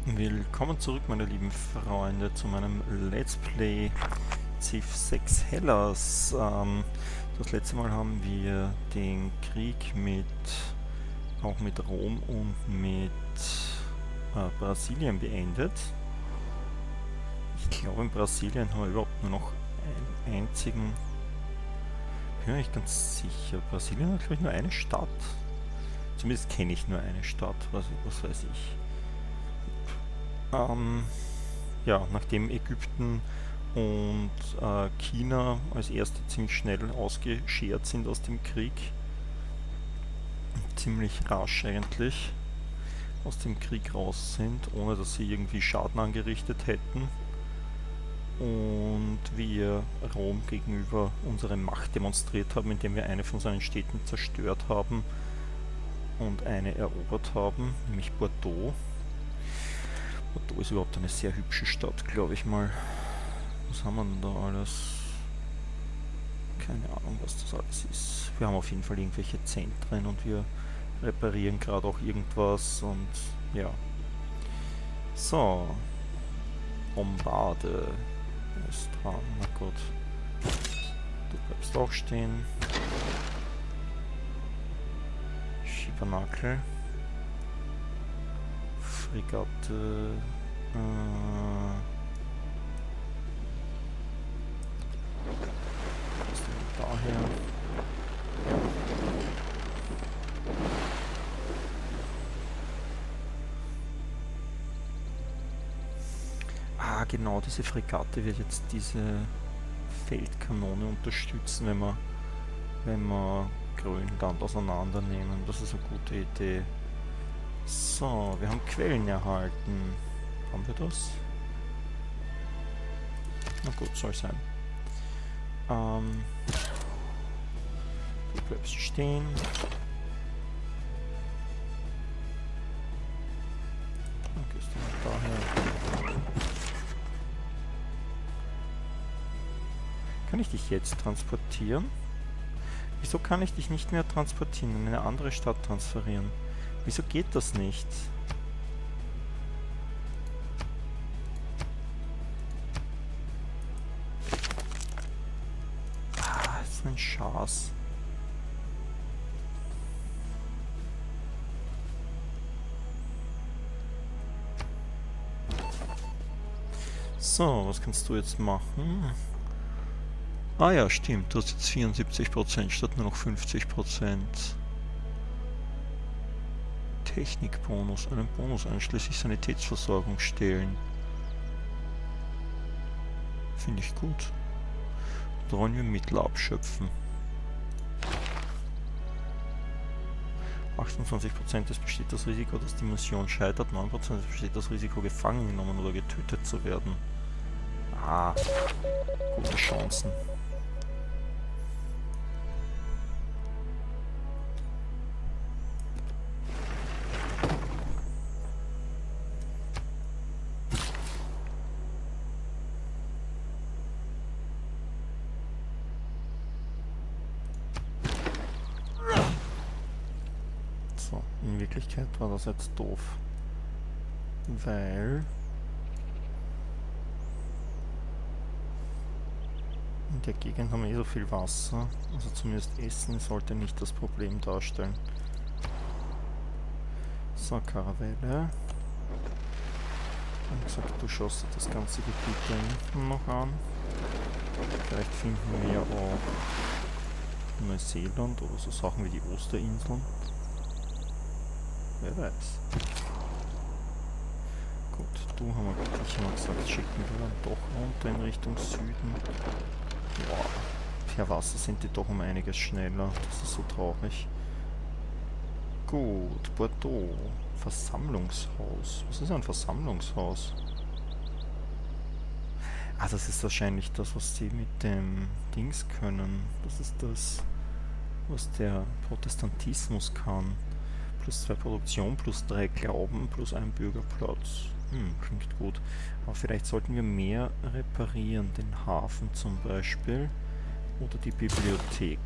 Willkommen zurück, meine lieben Freunde, zu meinem Let's Play Civ 6 Hellas. Das letzte Mal haben wir den Krieg auch mit Rom und mit Brasilien beendet. Ich glaube, in Brasilien haben wir überhaupt nur noch einen einzigen. Bin mir nicht ganz sicher. Brasilien hat, glaube ich, nur eine Stadt. Zumindest kenne ich nur eine Stadt, was weiß ich. Ja, nachdem Ägypten und China als erste ziemlich schnell ausgeschert sind aus dem Krieg, ziemlich rasch eigentlich aus dem Krieg raus sind, ohne dass sie irgendwie Schaden angerichtet hätten, und wir Rom gegenüber unsere Macht demonstriert haben, indem wir eine von seinen Städten zerstört haben und eine erobert haben, nämlich Bordeaux. Bordeaux ist überhaupt eine sehr hübsche Stadt, glaube ich mal. Was haben wir denn da alles? Keine Ahnung, was das alles ist. Wir haben auf jeden Fall irgendwelche Zentren und wir reparieren gerade auch irgendwas und ja. So. Bombarde ist dran. Na gut. Du bleibst auch stehen. Schiebernakel. Fregatte. Was denn daher? Ah, genau, diese Fregatte wird jetzt diese Feldkanone unterstützen, wenn wir Grönland auseinandernehmen. Das ist eine gute Idee. So, wir haben Quellen erhalten. Haben wir das? Na gut, soll sein. Du bleibst stehen. Dann gehst du mal daher. Kann ich dich jetzt transportieren? Wieso kann ich dich nicht mehr transportieren, in eine andere Stadt transferieren? Wieso geht das nicht? Ah, das ist ein Schatz. So, was kannst du jetzt machen? Ah ja, stimmt, du hast jetzt 74% statt nur noch 50%. Technikbonus, einen Bonus einschließlich Sanitätsversorgung stehlen. Finde ich gut. Da wollen wir Mittel abschöpfen. 28% es besteht das Risiko, dass die Mission scheitert, 9% es besteht das Risiko, gefangen genommen oder getötet zu werden. Ah, gute Chancen. So, in Wirklichkeit war das jetzt doof. Weil in der Gegend haben wir eh so viel Wasser. Also zumindest Essen sollte nicht das Problem darstellen. So, Karavelle. Wie gesagt, du schaust dir das ganze Gebiet da hinten noch an. Vielleicht finden wir ja auch Neuseeland oder so Sachen wie die Osterinseln. Wer weiß. Gut, du haben wir gesagt, schicken wir dann doch runter in Richtung Süden. Boah, per Wasser sind die doch um einiges schneller. Das ist so traurig. Gut, Bordeaux. Versammlungshaus. Was ist ein Versammlungshaus? Ah, das ist wahrscheinlich das, was sie mit dem Dings können. Das ist das, was der Protestantismus kann. +2 Produktion, +3 Glauben, +1 Bürgerplatz. Klingt gut. Aber vielleicht sollten wir mehr reparieren. Den Hafen zum Beispiel. Oder die Bibliothek.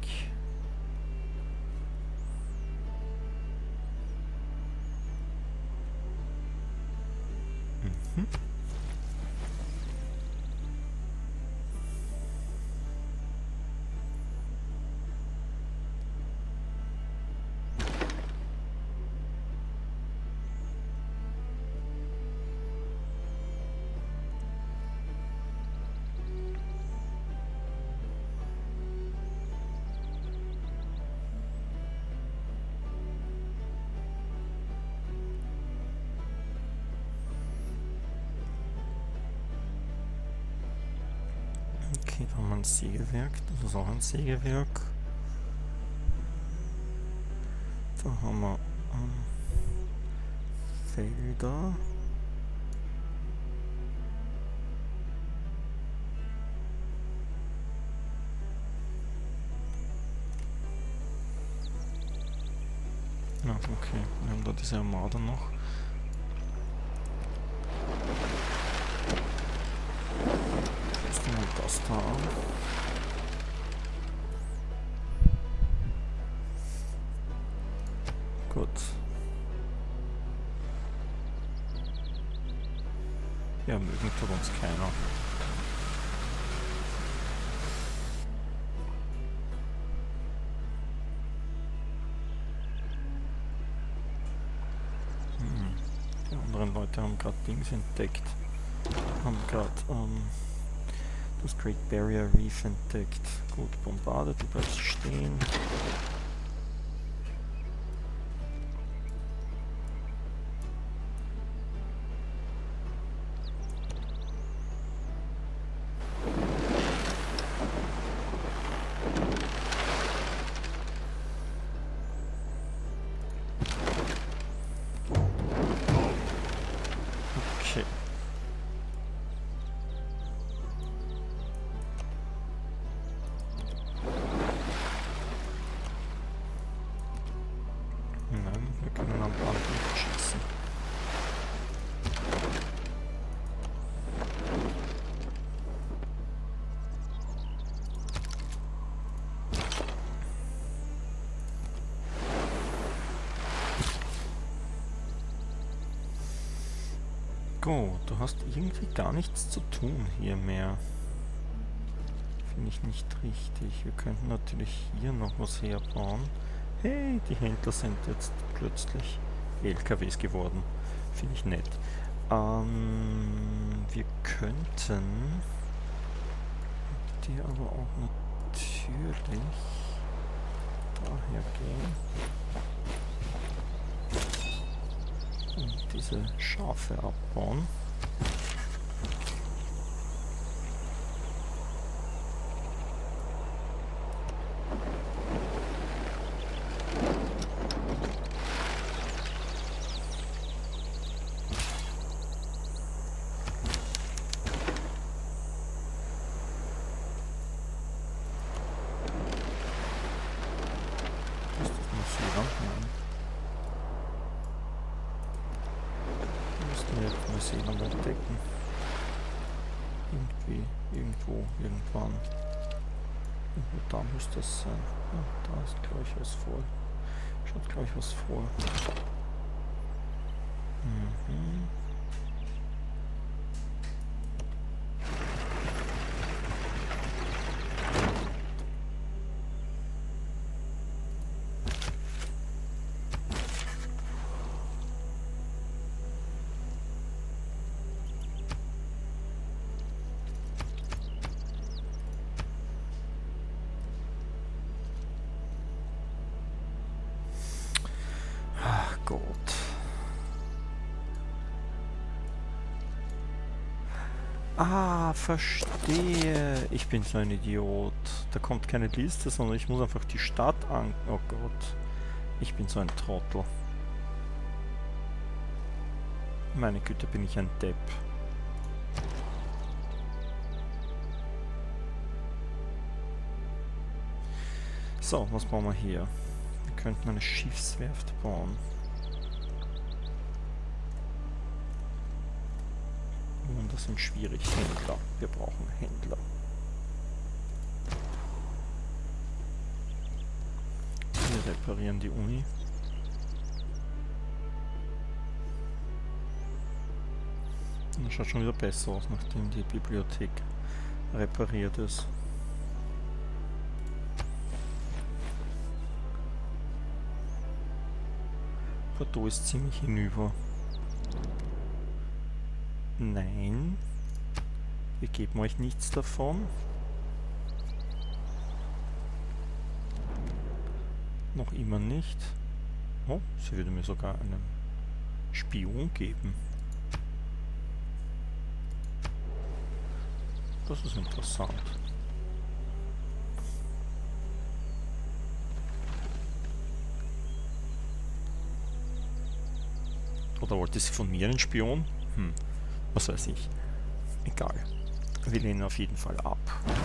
Mhm. Okay, da haben wir ein Sägewerk, das ist auch ein Sägewerk. Da haben wir Felder. Ja, okay, wir haben da diese Armada noch. Jetzt nehmen wir das da an. Gut. Ja, mögen tut uns keiner. Die anderen Leute haben gerade Dings entdeckt. Haben gerade das Great Barrier Reef entdeckt. Gut, Bombarde, du bleibst stehen. Okay. Nein, wir können am Land nicht schießen. Go, du hast irgendwie gar nichts zu tun hier mehr. Finde ich nicht richtig. Wir könnten natürlich hier noch was herbauen. Hey, die Händler sind jetzt plötzlich LKWs geworden. Finde ich nett. Wir könnten die aber auch natürlich daher gehen und diese Schafe abbauen. Neuseeland entdecken. Irgendwie, irgendwo, irgendwann. Irgendwo da müsste es sein. Ja, da ist glaube ich was vor. Schaut glaube ich was vor. Mhm. Gott. Ah, verstehe. Ich bin so ein Idiot. Da kommt keine Liste, sondern ich muss einfach die Stadt an... Oh Gott. Ich bin so ein Trottel. Meine Güte, bin ich ein Depp. So, was bauen wir hier? Wir könnten eine Schiffswerft bauen. Und das sind schwierig. Händler. Wir brauchen Händler. Wir reparieren die Uni. Das schaut schon wieder besser aus, nachdem die Bibliothek repariert ist. Bordeaux ist ziemlich hinüber. Nein. Wir geben euch nichts davon. Noch immer nicht. Oh, sie würde mir sogar einen Spion geben. Das ist interessant. Oder wollte sie von mir einen Spion? Was weiß ich. Egal. Wir lehnen auf jeden Fall ab.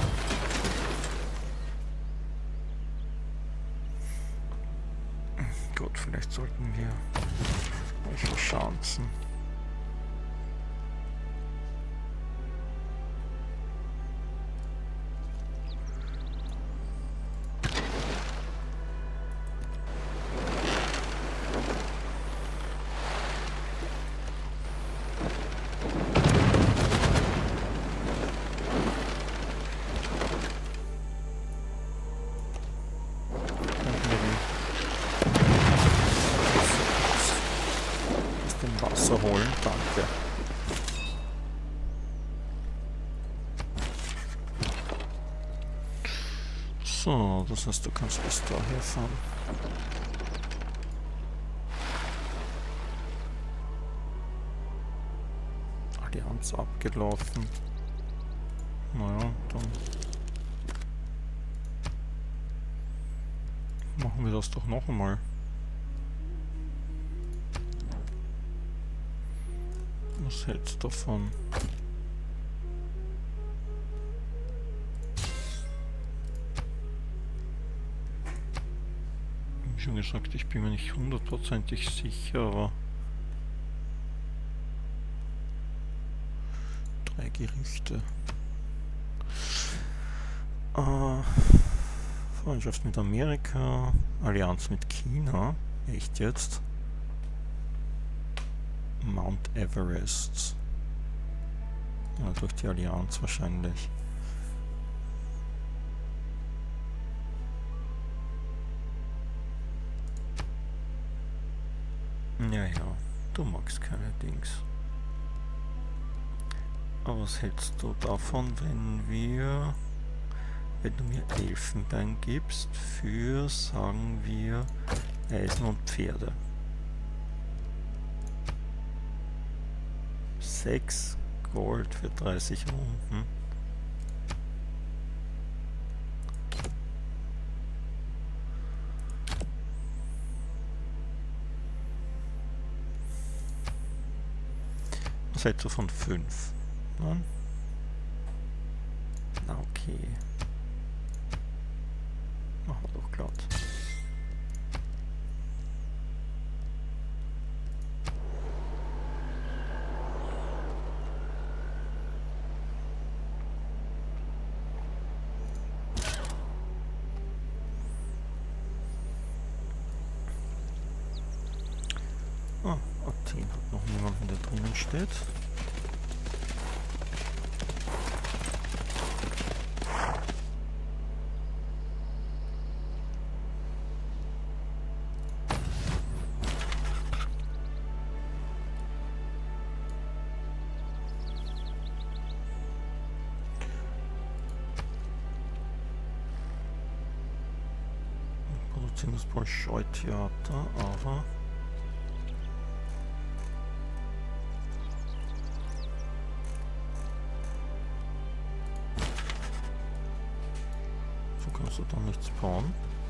Gut, vielleicht sollten wir euch verschanzen. Wasser holen, danke. So, das heißt, du kannst bis daher fahren. Allianz abgelaufen. Naja, dann machen wir das doch noch einmal. Was hältst du davon? Wie schon gesagt, ich bin mir nicht hundertprozentig sicher, aber 3 Gerichte. Freundschaft mit Amerika, Allianz mit China. Echt jetzt? Mount Everest. Ja, durch die Allianz wahrscheinlich. Ja, du magst keine Dings. Aber was hältst du davon, wenn du mir Elfenbein gibst für, sagen wir, Eisen und Pferde? 6 Gold für 30 Runden. Was hältst du von 5? Na okay. Machen wir doch glatt. Athen hat noch niemanden, der drinnen steht. Wir produzieren das Bolschoi-Theater, aber kannst du da nichts bauen.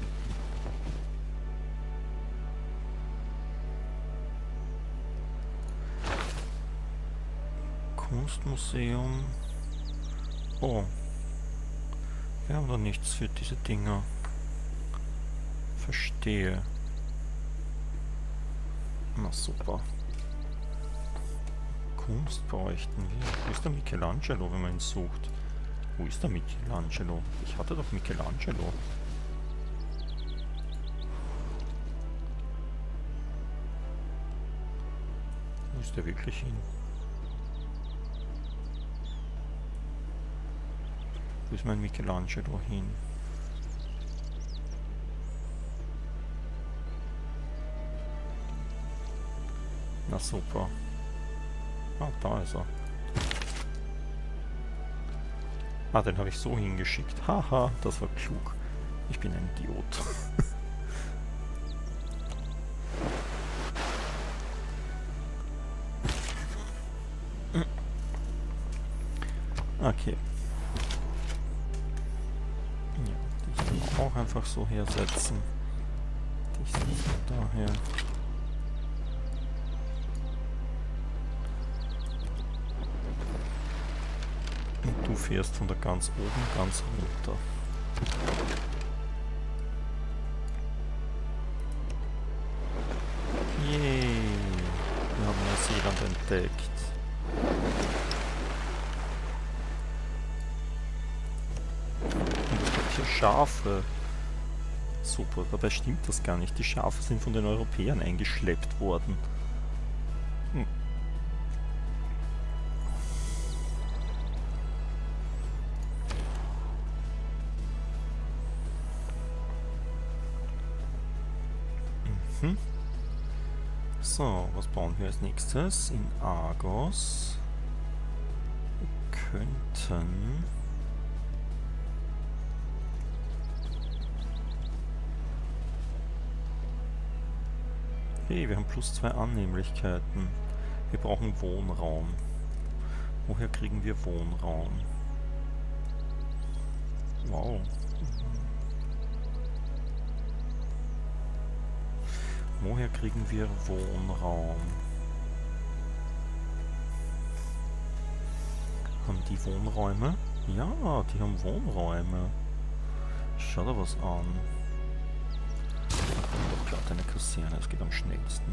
Kunstmuseum. Oh. Wir haben da nichts für diese Dinger. Verstehe. Na super. Kunst bräuchten wir. Wo ist der Michelangelo, wenn man ihn sucht? Wo ist der Michelangelo? Ich hatte doch Michelangelo. Wo ist der wirklich hin? Wo ist mein Michelangelo hin? Na super. Ah, da ist er. Ah, den habe ich so hingeschickt. Haha, das war klug. Ich bin ein Idiot. Okay. Ja, dich kann auch einfach so hersetzen. Dich setze ich daher. Und du fährst von der ganz oben ganz runter. Yay! Wir haben Neuseeland entdeckt. Und es gibt hier Schafe. Super, dabei stimmt das gar nicht. Die Schafe sind von den Europäern eingeschleppt worden. So, was bauen wir als nächstes? In Argos. Wir könnten... Hey, wir haben +2 Annehmlichkeiten. Wir brauchen Wohnraum. Woher kriegen wir Wohnraum? Wow. Woher kriegen wir Wohnraum? Haben die Wohnräume? Ja, die haben Wohnräume. Schau dir was an. Doch klar, eine Kaserne, das geht am schnellsten.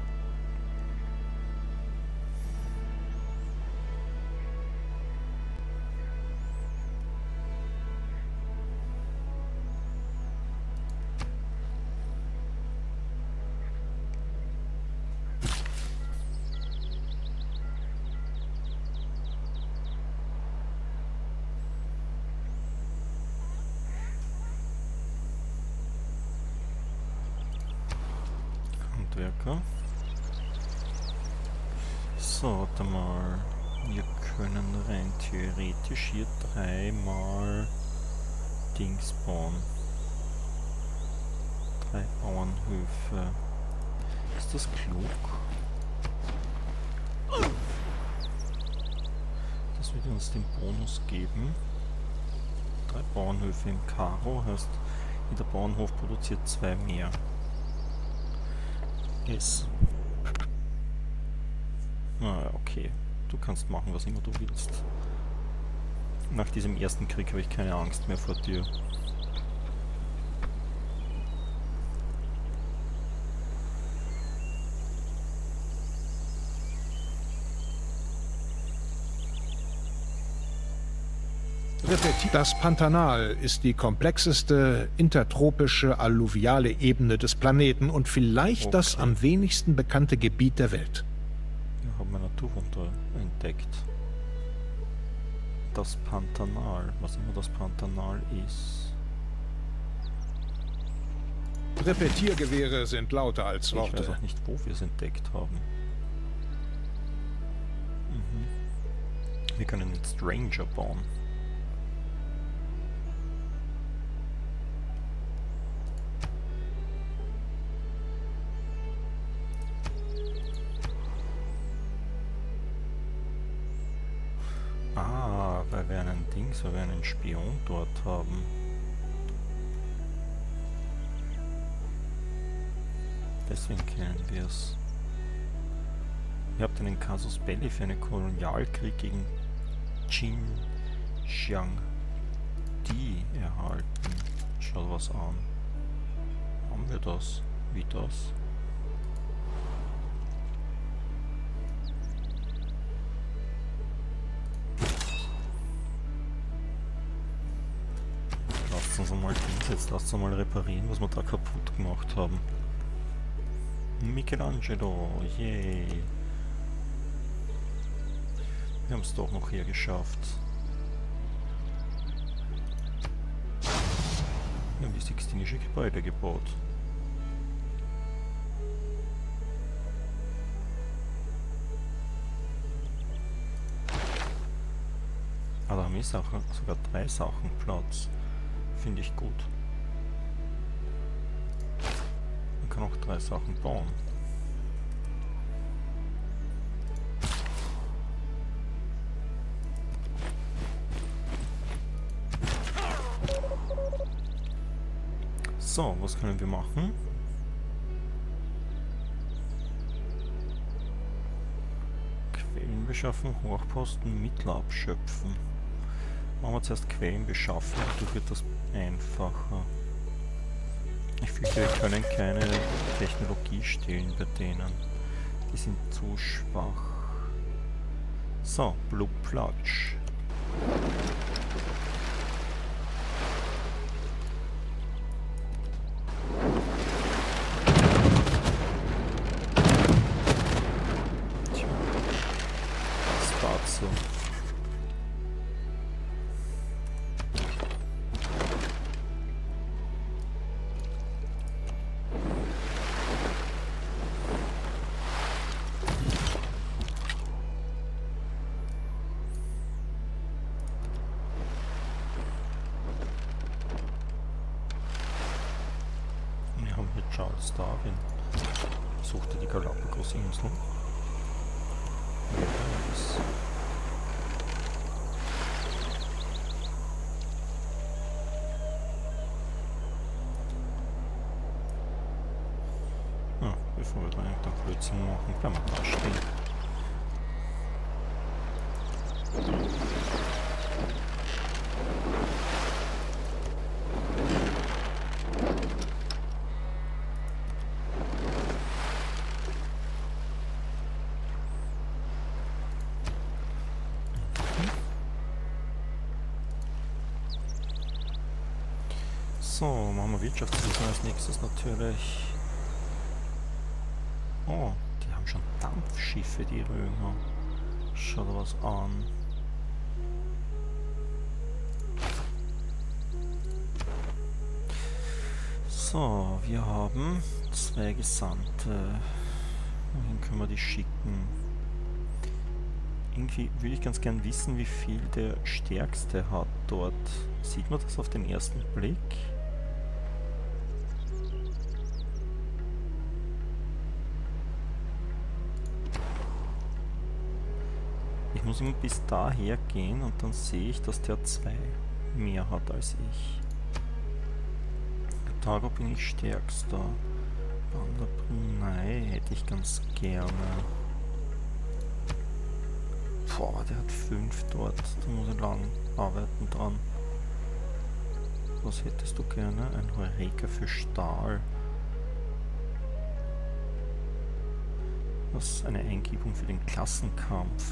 Handwerker. So, warte mal. Wir können rein theoretisch hier 3-mal Dings bauen. 3 Bauernhöfe. Ist das klug? Das wird uns den Bonus geben. 3 Bauernhöfe im Karo, heißt jeder Bauernhof produziert 2 mehr. Yes. Naja, okay. Du kannst machen, was immer du willst. Nach diesem ersten Krieg habe ich keine Angst mehr vor dir. Das Pantanal ist die komplexeste intertropische alluviale Ebene des Planeten und vielleicht das am wenigsten bekannte Gebiet der Welt. Wir haben ein Naturwunder entdeckt. Das Pantanal, was immer das Pantanal ist. Repetiergewehre sind lauter als Worte. Ich weiß auch nicht, wo wir es entdeckt haben. Wir können einen Stranger bauen. Weil wir einen weil wir einen Spion dort haben. Deswegen kennen wir es. Ihr habt einen Casus Belli für einen Kolonialkrieg gegen Qin Xiang Di erhalten. Schau was an. Haben wir das? Wie das? Lasst uns mal jetzt lasst uns mal reparieren, was wir da kaputt gemacht haben. Michelangelo, yay! Wir haben es doch noch hier geschafft. Sixtinische Gebäude gebaut. Aber da haben wir sogar 3 Sachen Platz. Finde ich gut. Man kann auch 3 Sachen bauen. So, was können wir machen? Quellen beschaffen, Hochposten, Mittel abschöpfen. Machen wir zuerst Quellen beschaffen, dadurch wird das einfacher. Ich fürchte, wir können keine Technologie stehlen bei denen. Die sind zu schwach. So, Blue Plutsch. Tja, was dazu? Charles Darwin besuchte die Galapagos-Inseln. Ja, bevor wir da irgendeinen Blödsinn machen, bleiben wir da stehen. So, machen wir Wirtschaftswesen als nächstes natürlich. Oh, die haben schon Dampfschiffe, die Römer. Schau dir was an. So, wir haben 2 Gesandte. Wohin können wir die schicken? Irgendwie würde ich ganz gern wissen, wie viel der Stärkste hat dort. Sieht man das auf den ersten Blick? Ich muss immer bis daher gehen und dann sehe ich, dass der 2 mehr hat als ich. Karthago bin ich stärkster. Banda Brunei hätte ich ganz gerne. Boah, der hat 5 dort. Da muss ich lang arbeiten dran. Was hättest du gerne? Ein Heureka für Stahl. Das ist eine Eingebung für den Klassenkampf.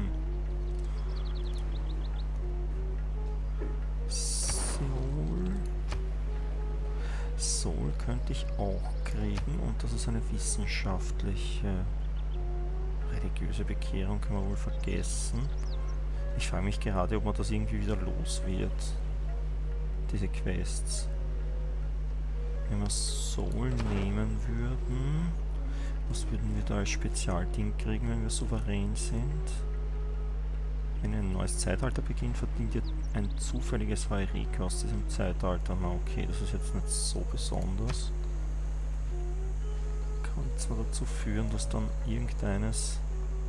Sol könnte ich auch kriegen und das ist eine wissenschaftliche, religiöse Bekehrung, können wir wohl vergessen. Ich frage mich gerade, ob man das irgendwie wieder los wird, diese Quests. Wenn wir Sol nehmen würden, was würden wir da als Spezialding kriegen, wenn wir souverän sind? Wenn ein neues Zeitalter beginnt, verdient ihr ein zufälliges Heureka aus diesem Zeitalter. Na okay, das ist jetzt nicht so besonders. Kann zwar dazu führen, dass dann irgendeines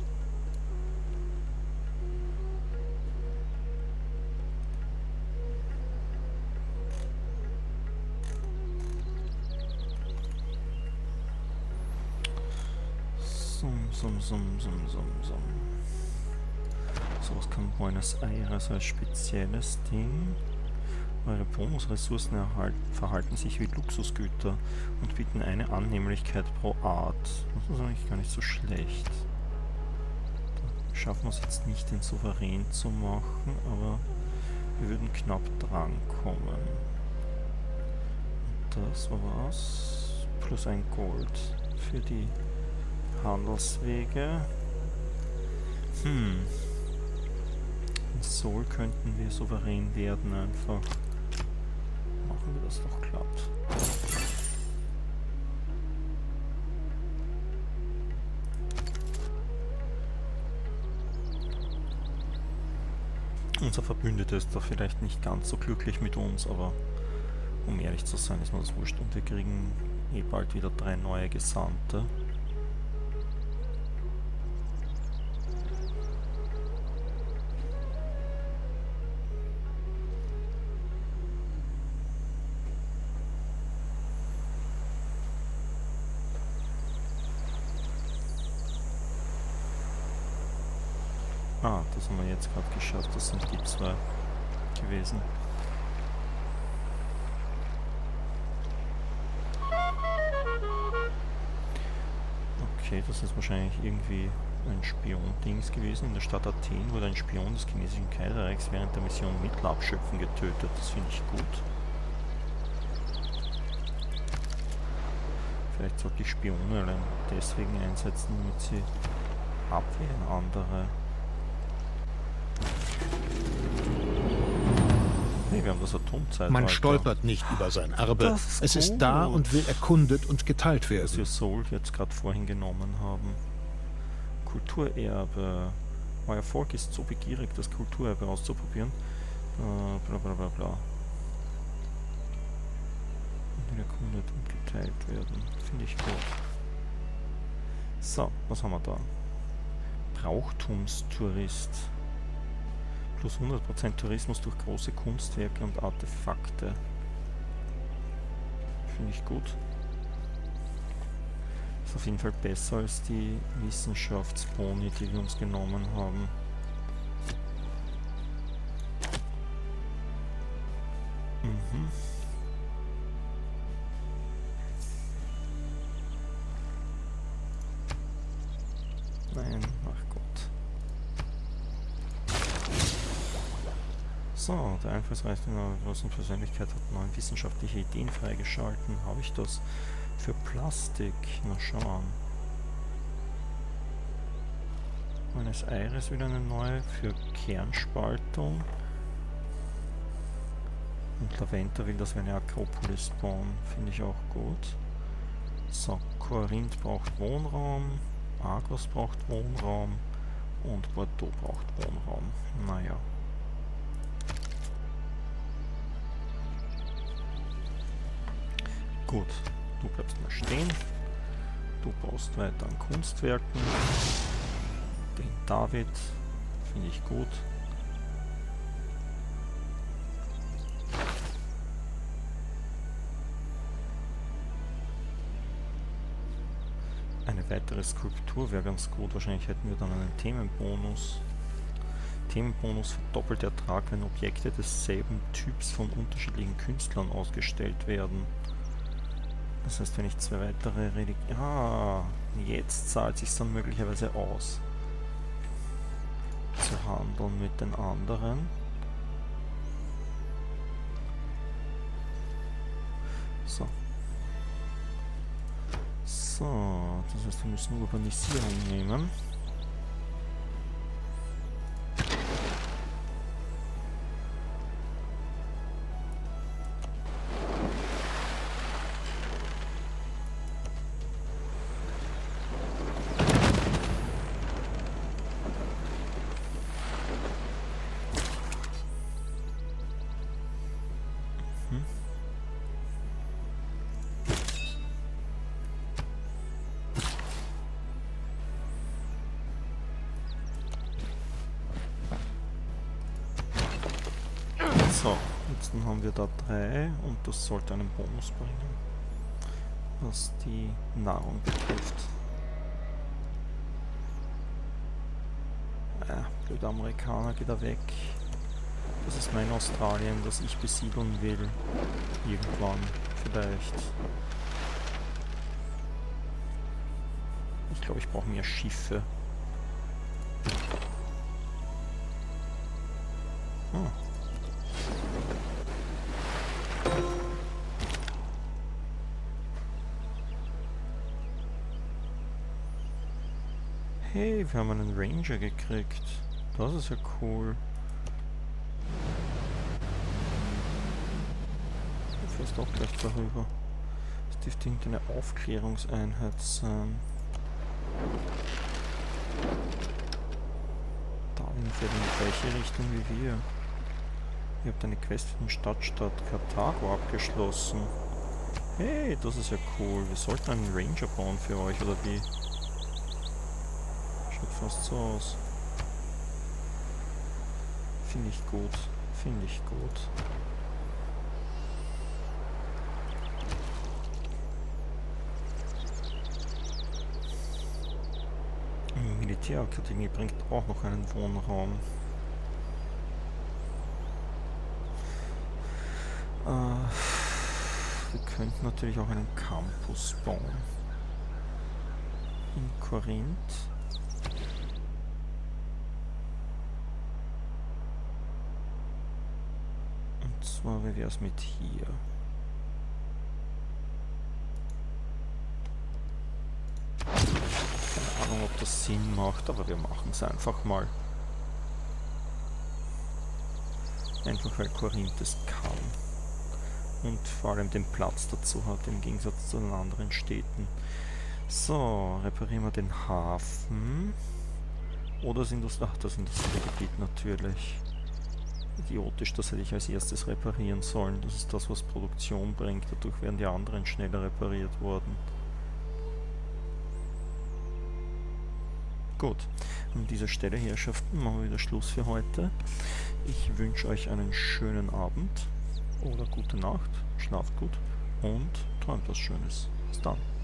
Sowas kann Buenos Aires als spezielles Ding. Eure Bonusressourcen verhalten sich wie Luxusgüter und bieten eine Annehmlichkeit pro Art. Das ist eigentlich gar nicht so schlecht. Da schaffen wir es jetzt nicht, den Souverän zu machen, aber wir würden knapp drankommen. Und das war was. Plus 1 Gold für die Handelswege. In Sol könnten wir souverän werden einfach. Machen hoffen wir, dass es doch klappt. Unser Verbündeter ist da vielleicht nicht ganz so glücklich mit uns, aber um ehrlich zu sein, ist mir das wurscht. Und wir kriegen eh bald wieder 3 neue Gesandte. Ah, das haben wir jetzt gerade geschafft. Das sind die 2 gewesen. Okay, das ist wahrscheinlich irgendwie ein Spion-Dings gewesen. In der Stadt Athen wurde ein Spion des chinesischen Kaiserreichs während der Mission Mittelabschöpfen getötet. Das finde ich gut. Vielleicht sollte ich Spione allein deswegen einsetzen, damit sie abwehren andere. Hey, wir haben das Atomzeitalter. Man stolpert nicht über sein Erbe. Es ist da und will erkundet und geteilt werden. Was wir Soul jetzt gerade vorhin genommen haben. Kulturerbe. Euer Volk ist so begierig, das Kulturerbe auszuprobieren. Bla bla bla bla. Und will erkundet und geteilt werden. Finde ich gut. So, was haben wir da? Brauchtumstourist. Plus 100% Tourismus durch große Kunstwerke und Artefakte. Finde ich gut. Ist auf jeden Fall besser als die Wissenschaftsboni, die wir uns genommen haben. Mhm. Nein, ach Gott. So, der einflussreichste großen Persönlichkeit hat 9 wissenschaftliche Ideen freigeschalten. Habe ich das für Plastik? Na schauen. Buenos Aires wieder eine neue für Kernspaltung. Und Laventa will, dass wir eine Akropolis bauen. Finde ich auch gut. So, Korinth braucht Wohnraum. Argos braucht Wohnraum. Und Bordeaux braucht Wohnraum. Naja. Gut, du bleibst mal stehen. Du baust weiter an Kunstwerken. Den David finde ich gut. Eine weitere Skulptur wäre ganz gut. Wahrscheinlich hätten wir dann einen Themenbonus. Themenbonus verdoppelt Ertrag, wenn Objekte desselben Typs von unterschiedlichen Künstlern ausgestellt werden. Das heißt, wenn ich 2 weitere Relikte... Ah, jetzt zahlt sich dann möglicherweise aus, zu handeln mit den anderen. So. So, das heißt, wir müssen Urbanisierung nehmen. So, jetzt haben wir da 3 und das sollte einen Bonus bringen, was die Nahrung betrifft. Blöder Amerikaner, geht er weg. Das ist mein Australien, das ich besiedeln will. Irgendwann, vielleicht. Ich glaube, ich brauche mehr Schiffe. Oh. Hey, wir haben einen Ranger gekriegt. Das ist ja cool. fast auch gleich darüber. Das dürfte irgendeine Aufklärungseinheit sein. Darwin fährt in die gleiche Richtung wie wir. Ihr habt eine Quest für den Stadtstaat Karthago abgeschlossen. Hey, das ist ja cool. Wir sollten einen Ranger bauen für euch, oder wie? Schaut fast so aus. Finde ich gut. Finde ich gut. Die Militärakademie bringt auch noch einen Wohnraum. Wir könnten natürlich auch einen Campus bauen. In Korinth. Und zwar, wie wäre es mit hier? Keine Ahnung, ob das Sinn macht, aber wir machen es einfach mal. Einfach weil Korinth es kann. Und vor allem den Platz dazu hat, im Gegensatz zu den anderen Städten. So, reparieren wir den Hafen. Oder das Industriegebiet natürlich. Idiotisch, das hätte ich als erstes reparieren sollen. Das ist das, was Produktion bringt. Dadurch werden die anderen schneller repariert worden. Gut, an dieser Stelle, Herrschaften, machen wir wieder Schluss für heute. Ich wünsche euch einen schönen Abend oder gute Nacht, schlaft gut und träumt was Schönes. Bis dann.